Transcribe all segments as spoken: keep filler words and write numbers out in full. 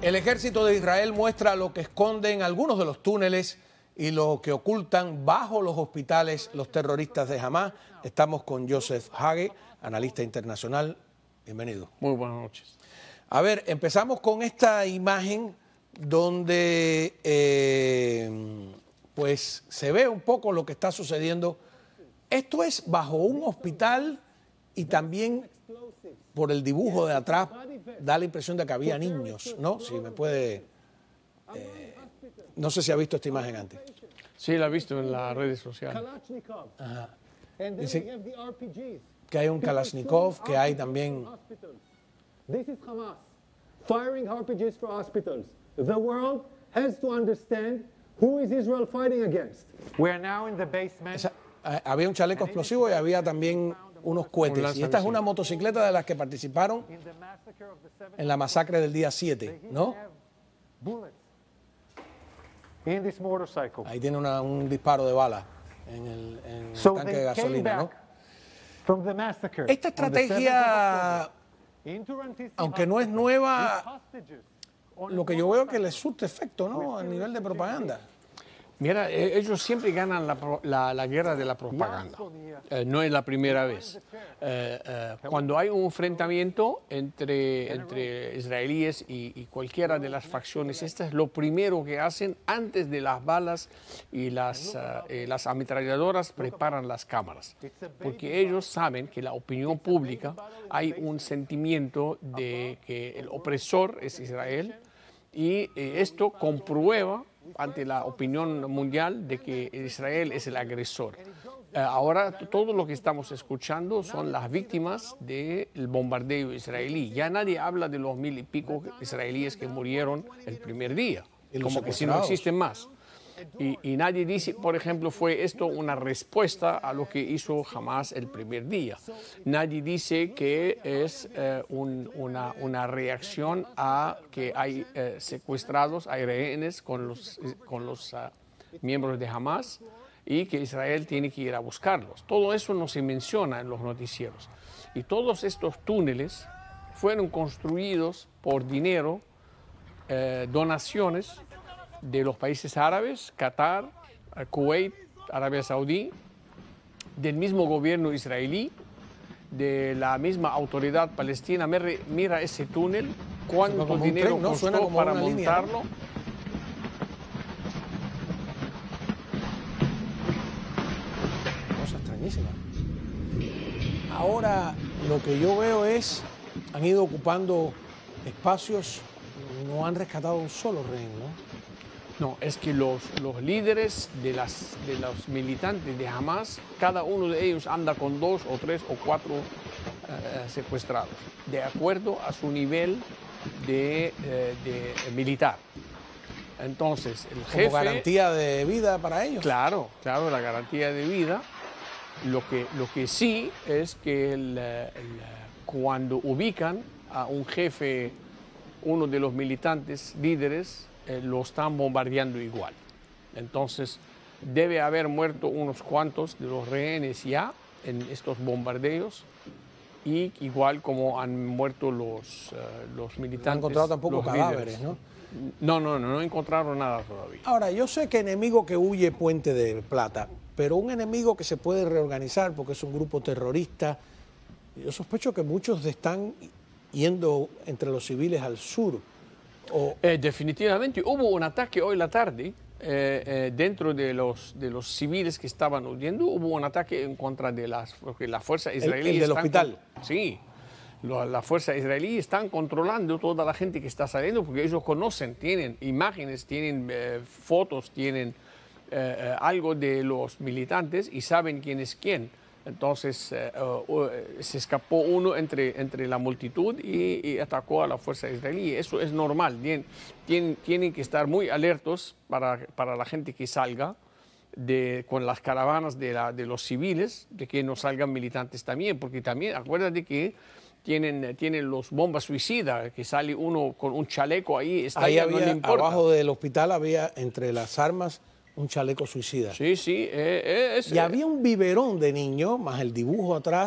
El ejército de Israel muestra lo que esconden algunos de los túneles y lo que ocultan bajo los hospitales los terroristas de Hamás. Estamos con Joseph Hage, analista internacional. Bienvenido. Muy buenas noches. A ver, empezamos con esta imagen donde eh, pues se ve un poco lo que está sucediendo. Esto es bajo un hospital y también por el dibujo de atrás da la impresión de que había niños, ¿no? Si me puede... Eh, no sé si ha visto esta imagen antes. Sí, la he visto en las redes sociales. Ajá. Dice que hay un Kalashnikov, que hay también... This is Hamas firing R P Gs for hospitals. The world has to understand who is Israel fighting against. We are now in the basement. Esa, había un chaleco explosivo y había también unos cohetes. Y esta es una motocicleta de las que participaron en la masacre del día siete, ¿no? Ahí tiene una, un disparo de bala en el, en el So tanque they de came gasolina, ¿no? back from the massacre Esta on the seventh of estrategia, October into Rantisi aunque no es Hospital nueva, with hostages on lo que yo veo es que le surte efecto, ¿no? A nivel de propaganda. Mira, eh, ellos siempre ganan la, pro- la- la guerra de la propaganda. Eh, no es la primera vez. Eh, eh, cuando hay un enfrentamiento entre, entre israelíes y, y cualquiera de las facciones, esto es lo primero que hacen antes de las balas y las, eh, eh, las ametralladoras, preparan las cámaras. Porque ellos saben que la opinión pública hay un sentimiento de que el opresor es Israel y eh, esto comprueba ante la opinión mundial de que Israel es el agresor. Eh, ahora todo lo que estamos escuchando son las víctimas del bombardeo israelí. Ya nadie habla de los mil y pico israelíes que murieron el primer día, Y los como que si no secuestrados. existen más. Y, y nadie dice, por ejemplo, fue esto una respuesta a lo que hizo Hamas el primer día. Nadie dice que es eh, un- una, una reacción a que hay eh, secuestrados, hay rehenes con los, con los ah, miembros de Hamas y que Israel tiene que ir a buscarlos. Todo eso no se menciona en los noticieros. Y todos estos túneles fueron construidos por dinero, eh, donaciones de los países árabes, Qatar, eh, Kuwait, Arabia Saudí, del mismo gobierno israelí, de la misma autoridad palestina. Mira, mira ese túnel, cuánto como un dinero tren, ¿no? Suena costó como para una línea, ¿no? montarlo. Cosa extrañísima. Ahora lo que yo veo es, han ido ocupando espacios, no han rescatado un solo rehén, ¿no? No, es que los, los líderes de, las, de los militantes de Hamas, cada uno de ellos anda con dos o tres o cuatro eh, secuestrados, de acuerdo a su nivel de, eh, de militar. Entonces, el jefe... Como garantía de vida para ellos. Claro, claro, la garantía de vida. Lo que, lo que sí es que el, el, cuando ubican a un jefe, uno de los militantes líderes, eh, lo están bombardeando igual. Entonces, debe haber muerto unos cuantos de los rehenes ya en estos bombardeos, y igual como han muerto los, eh, los militantes. No han encontrado tampoco los cadáveres, líderes. ¿no? No, no, no, no encontraron nada todavía. Ahora, yo sé que enemigo que huye Puente de Plata, pero un enemigo que se puede reorganizar porque es un grupo terrorista, yo sospecho que muchos están yendo entre los civiles al sur. O, Eh, definitivamente hubo un ataque hoy la tarde eh, eh, dentro de los, de los civiles que estaban huyendo. Hubo un ataque en contra de las, porque la fuerza israelí. el del están hospital. con- sí, lo- la fuerza israelí están controlando toda la gente que está saliendo porque ellos conocen, tienen imágenes, tienen eh, fotos, tienen eh, eh, algo de los militantes y saben quién es quién. Entonces eh, uh, uh, se escapó uno entre, entre la multitud y, y atacó a la fuerza israelí. Eso es normal. Tien- tien- tienen que estar muy alertos para, para la gente que salga de, con las caravanas de, la, de los civiles, de que no salgan militantes también, porque también acuérdate que tienen, tienen los bombas suicidas, que sale uno con un chaleco ahí, está ahí allá, no le había, importa. abajo del hospital había entre las armas un chaleco suicida. Sí, sí. eh, eh, es- Y había un biberón de niños, más el dibujo atrás,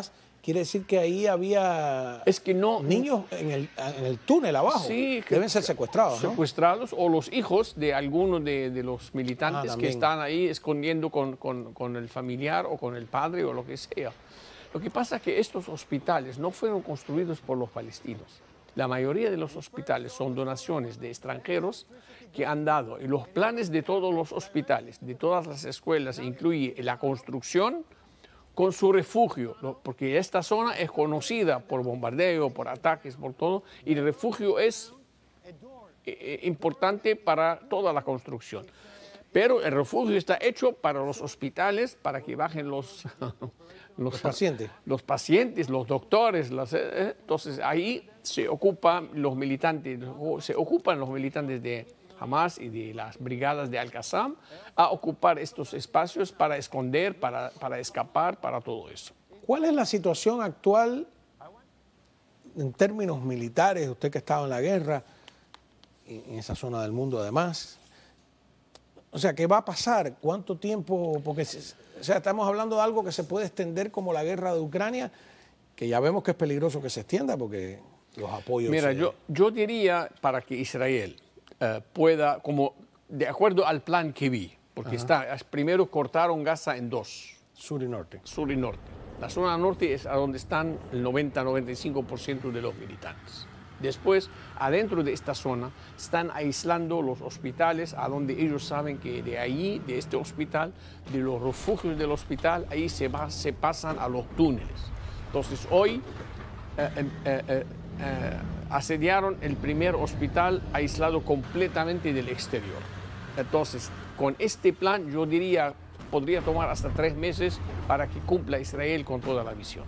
quiere decir que ahí había Es que no, niños en el, en el túnel abajo. Sí, que- Deben ser secuestrados, ¿no? secuestrados o los hijos de algunos de, de los militantes Ah, que también. están ahí escondiendo con, con- con el familiar o con el padre o lo que sea. Lo que pasa es que estos hospitales no fueron construidos por los palestinos. La mayoría de los hospitales son donaciones de extranjeros que han dado. Y los planes de todos los hospitales, de todas las escuelas, incluye la construcción con su refugio, ¿no? Porque esta zona es conocida por bombardeo, por ataques, por todo, y el refugio es eh, importante para toda la construcción. Pero el refugio está hecho para los hospitales, para que bajen los, los, Los pacientes. los pacientes, los doctores. Las, eh, entonces ahí se ocupan los militantes, o se ocupan los militantes de Hamas y de las brigadas de Al-Qassam a ocupar estos espacios para esconder, para, para escapar, para todo eso. ¿Cuál es la situación actual en términos militares? Usted que ha estado en la guerra, en esa zona del mundo además. O sea, ¿qué va a pasar? ¿Cuánto tiempo? Porque, o sea, estamos hablando de algo que se puede extender como la guerra de Ucrania, que ya vemos que es peligroso que se extienda porque los apoyos... Mira, se- yo, yo diría para que Israel eh, pueda, como de acuerdo al plan que vi, porque está, primero cortaron Gaza en dos, Sur y norte. sur y norte. La zona norte es a donde están el noventa a noventa y cinco por ciento de los militantes. Después, adentro de esta zona, están aislando los hospitales, a donde ellos saben que de ahí, de este hospital, de los refugios del hospital, ahí se, va, se pasan a los túneles. Entonces, hoy eh, eh, eh, eh, eh, asediaron el primer hospital aislado completamente del exterior. Entonces, con este plan, yo diría, podría tomar hasta tres meses para que cumpla Israel con toda la visión.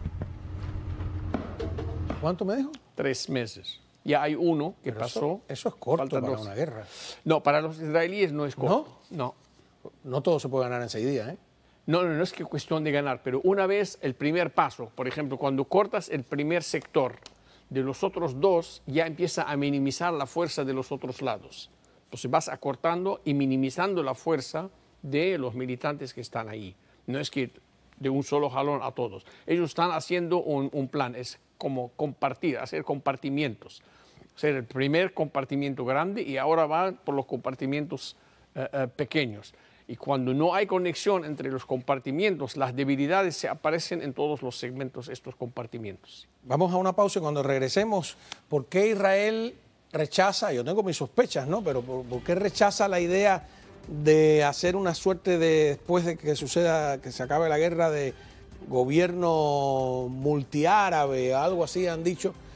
¿Cuánto me dijo? Tres meses. Ya hay uno que Pero pasó. Eso, eso es corto faltan para dos. una guerra. No, para los israelíes no es corto. No. No todo se puede ganar en seis días, ¿eh? No, no, no es que cuestión de ganar, pero una vez el primer paso, por ejemplo, cuando cortas el primer sector de los otros dos, ya empieza a minimizar la fuerza de los otros lados. Entonces vas acortando y minimizando la fuerza de los militantes que están ahí. No es que de un solo jalón a todos. Ellos están haciendo un, un plan, es como compartir, hacer compartimientos. Hacer el primer compartimiento grande y ahora van por los compartimientos eh, eh, pequeños. Y cuando no hay conexión entre los compartimientos, las debilidades se aparecen en todos los segmentos, estos compartimientos. Vamos a una pausa y cuando regresemos, ¿por qué Israel rechaza, yo tengo mis sospechas, ¿no? Pero ¿por, por qué rechaza la idea de hacer una suerte de, después de que suceda, que se acabe la guerra, de gobierno multiárabe, algo así han dicho?